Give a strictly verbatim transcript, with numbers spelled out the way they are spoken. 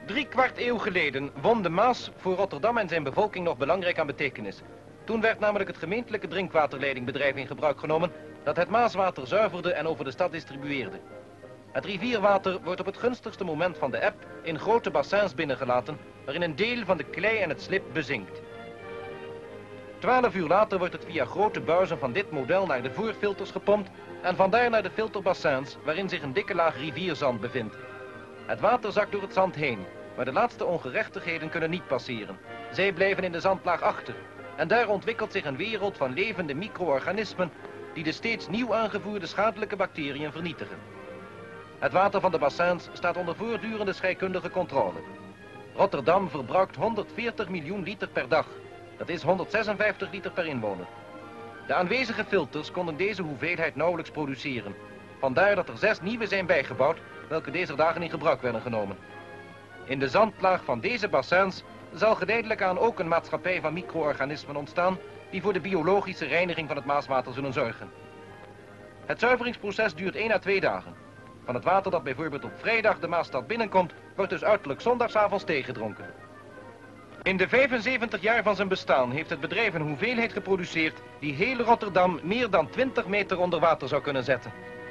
Drie kwart eeuw geleden won de Maas voor Rotterdam en zijn bevolking nog belangrijk aan betekenis. Toen werd namelijk het gemeentelijke drinkwaterleidingbedrijf in gebruik genomen dat het Maaswater zuiverde en over de stad distribueerde. Het rivierwater wordt op het gunstigste moment van de eb in grote bassins binnengelaten, waarin een deel van de klei en het slib bezinkt. Twaalf uur later wordt het via grote buizen van dit model naar de voerfilters gepompt en vandaar naar de filterbassins waarin zich een dikke laag rivierzand bevindt. Het water zakt door het zand heen, maar de laatste ongerechtigheden kunnen niet passeren. Zij blijven in de zandlaag achter en daar ontwikkelt zich een wereld van levende micro-organismen die de steeds nieuw aangevoerde schadelijke bacteriën vernietigen. Het water van de bassins staat onder voortdurende scheikundige controle. Rotterdam verbruikt honderdveertig miljoen liter per dag. Dat is honderdzesenvijftig liter per inwoner. De aanwezige filters konden deze hoeveelheid nauwelijks produceren. Vandaar dat er zes nieuwe zijn bijgebouwd, welke deze dagen in gebruik werden genomen. In de zandlaag van deze bassins zal geleidelijk aan ook een maatschappij van micro-organismen ontstaan die voor de biologische reiniging van het Maaswater zullen zorgen. Het zuiveringsproces duurt één à twee dagen. Van het water dat bijvoorbeeld op vrijdag de Maasstad binnenkomt, wordt dus uiterlijk zondagsavonds thee gedronken. In de vijfenzeventig jaar van zijn bestaan heeft het bedrijf een hoeveelheid geproduceerd die heel Rotterdam meer dan twintig meter onder water zou kunnen zetten.